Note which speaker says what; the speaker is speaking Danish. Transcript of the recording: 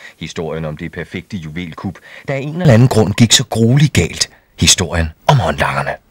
Speaker 1: Historien om det perfekte juvelkup, der af en eller anden grund gik så grueligt galt. Historien om håndlangerne.